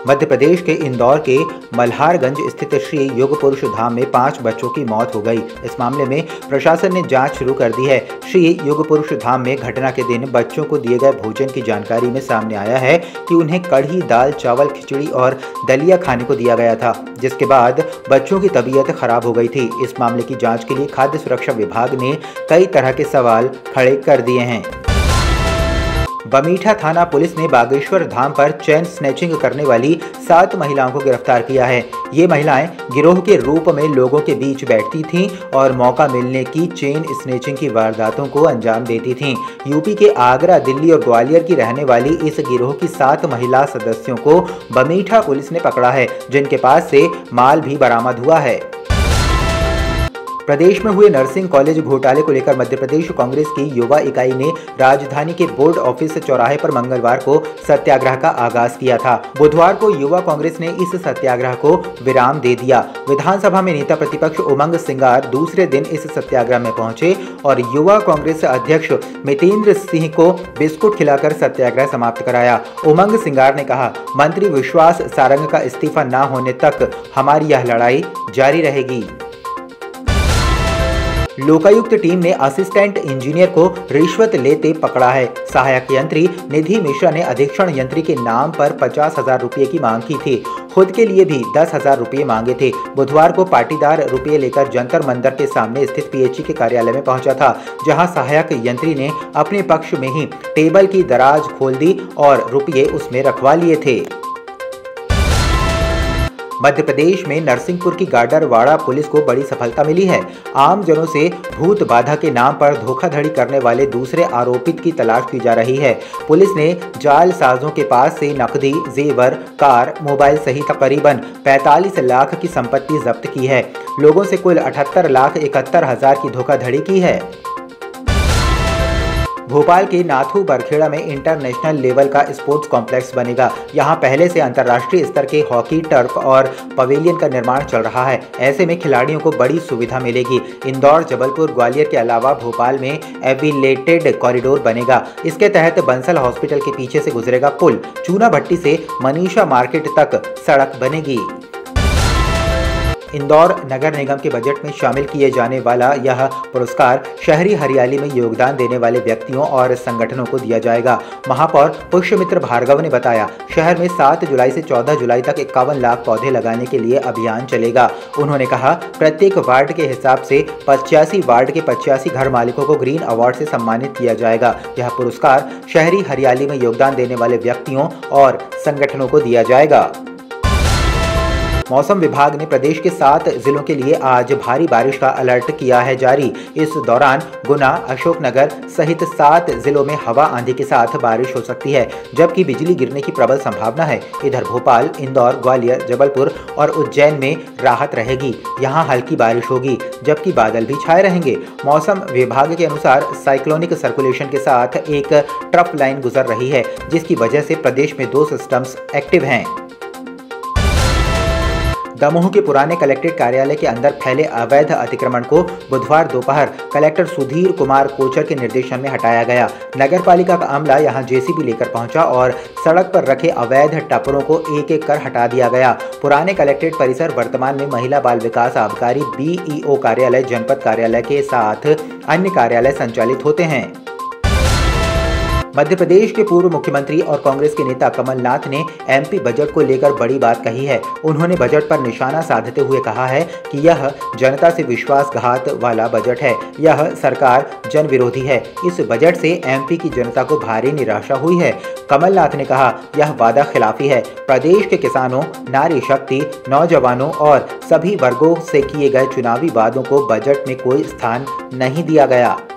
मध्य प्रदेश के इंदौर के मल्हारगंज स्थित श्री युग पुरुष धाम में 5 बच्चों की मौत हो गई। इस मामले में प्रशासन ने जांच शुरू कर दी है। श्री युग पुरुष धाम में घटना के दिन बच्चों को दिए गए भोजन की जानकारी में सामने आया है कि उन्हें कढ़ी, दाल, चावल, खिचड़ी और दलिया खाने को दिया गया था, जिसके बाद बच्चों की तबीयत खराब हो गई थी। इस मामले की जाँच के लिए खाद्य सुरक्षा विभाग ने कई तरह के सवाल खड़े कर दिए हैं। बमीठा थाना पुलिस ने बागेश्वर धाम पर चेन स्नैचिंग करने वाली 7 महिलाओं को गिरफ्तार किया है। ये महिलाएं गिरोह के रूप में लोगों के बीच बैठती थीं और मौका मिलने की चेन स्नैचिंग की वारदातों को अंजाम देती थीं। यूपी के आगरा, दिल्ली और ग्वालियर की रहने वाली इस गिरोह की 7 महिला सदस्यों को बमीठा पुलिस ने पकड़ा है, जिनके पास से माल भी बरामद हुआ है। प्रदेश में हुए नर्सिंग कॉलेज घोटाले को लेकर मध्य प्रदेश कांग्रेस की युवा इकाई ने राजधानी के बोर्ड ऑफिस चौराहे पर मंगलवार को सत्याग्रह का आगाज किया था। बुधवार को युवा कांग्रेस ने इस सत्याग्रह को विराम दे दिया। विधानसभा में नेता प्रतिपक्ष उमंग सिंगार दूसरे दिन इस सत्याग्रह में पहुंचे और युवा कांग्रेस अध्यक्ष मितेंद्र सिंह को बिस्कुट खिलाकर सत्याग्रह समाप्त कराया। उमंग सिंगार ने कहा, मंत्री विश्वास सारंग का इस्तीफा न होने तक हमारी यह लड़ाई जारी रहेगी। लोकायुक्त टीम ने असिस्टेंट इंजीनियर को रिश्वत लेते पकड़ा है। सहायक यंत्री निधि मिश्रा ने अधीक्षण यंत्री के नाम पर 50,000 रुपये की मांग की थी। खुद के लिए भी 10,000 रुपये मांगे थे। बुधवार को पाटीदार रुपये लेकर जंतर मंतर के सामने स्थित पीएचई के कार्यालय में पहुंचा था, जहां सहायक यंत्री ने अपने पक्ष में ही टेबल की दराज खोल दी और रुपये उसमें रखवा लिए थे। मध्य प्रदेश में नरसिंहपुर की गाडरवाड़ा पुलिस को बड़ी सफलता मिली है। आम जनों से भूत बाधा के नाम पर धोखाधड़ी करने वाले दूसरे आरोपित की तलाश की जा रही है। पुलिस ने जालसाजों के पास से नकदी, जेवर, कार, मोबाइल सहित करीबन 45 लाख की संपत्ति जब्त की है। लोगों से कुल 78,71,000 की धोखाधड़ी की है। भोपाल के नाथू बरखेड़ा में इंटरनेशनल लेवल का स्पोर्ट्स कॉम्प्लेक्स बनेगा। यहां पहले से अंतर्राष्ट्रीय स्तर के हॉकी, टर्फ और पवेलियन का निर्माण चल रहा है। ऐसे में खिलाड़ियों को बड़ी सुविधा मिलेगी। इंदौर, जबलपुर, ग्वालियर के अलावा भोपाल में एविलेटेड कॉरिडोर बनेगा। इसके तहत बंसल हॉस्पिटल के पीछे से गुजरेगा पुल। चूना भट्टी से मनीषा मार्केट तक सड़क बनेगी। इंदौर नगर निगम के बजट में शामिल किए जाने वाला यह पुरस्कार शहरी हरियाली में योगदान देने वाले व्यक्तियों और संगठनों को दिया जाएगा। महापौर पुष्यमित्र भार्गव ने बताया, शहर में 7 जुलाई से 14 जुलाई तक 51 लाख पौधे लगाने के लिए अभियान चलेगा। उन्होंने कहा, प्रत्येक वार्ड के हिसाब से 85 वार्ड के 85 घर मालिकों को ग्रीन अवार्ड से सम्मानित किया जाएगा। यह पुरस्कार शहरी हरियाली में योगदान देने वाले व्यक्तियों और संगठनों को दिया जाएगा। मौसम विभाग ने प्रदेश के 7 जिलों के लिए आज भारी बारिश का अलर्ट किया है जारी। इस दौरान गुना, अशोकनगर सहित 7 जिलों में हवा आंधी के साथ बारिश हो सकती है, जबकि बिजली गिरने की प्रबल संभावना है। इधर भोपाल, इंदौर, ग्वालियर, जबलपुर और उज्जैन में राहत रहेगी। यहां हल्की बारिश होगी, जबकि बादल भी छाए रहेंगे। मौसम विभाग के अनुसार साइक्लोनिक सर्कुलेशन के साथ एक ट्रफ लाइन गुजर रही है, जिसकी वजह से प्रदेश में 2 सिस्टम्स एक्टिव हैं। दमोह के पुराने कलेक्ट्रेट कार्यालय के अंदर फैले अवैध अतिक्रमण को बुधवार दोपहर कलेक्टर सुधीर कुमार कोचर के निर्देशन में हटाया गया। नगरपालिका का अमला यहां जेसीबी लेकर पहुंचा और सड़क पर रखे अवैध टपरों को एक-एक कर हटा दिया गया। पुराने कलेक्ट्रेट परिसर वर्तमान में महिला बाल विकास, आबकारी, बीईओ कार्यालय, जनपद कार्यालय के साथ अन्य कार्यालय संचालित होते हैं। मध्य प्रदेश के पूर्व मुख्यमंत्री और कांग्रेस के नेता कमलनाथ ने एमपी बजट को लेकर बड़ी बात कही है। उन्होंने बजट पर निशाना साधते हुए कहा है कि यह जनता से विश्वासघात वाला बजट है। यह सरकार जन विरोधी है। इस बजट से एमपी की जनता को भारी निराशा हुई है। कमलनाथ ने कहा, यह वादा खिलाफी है। प्रदेश के किसानों, नारी शक्ति, नौजवानों और सभी वर्गों से किए गए चुनावी वादों को बजट में कोई स्थान नहीं दिया गया।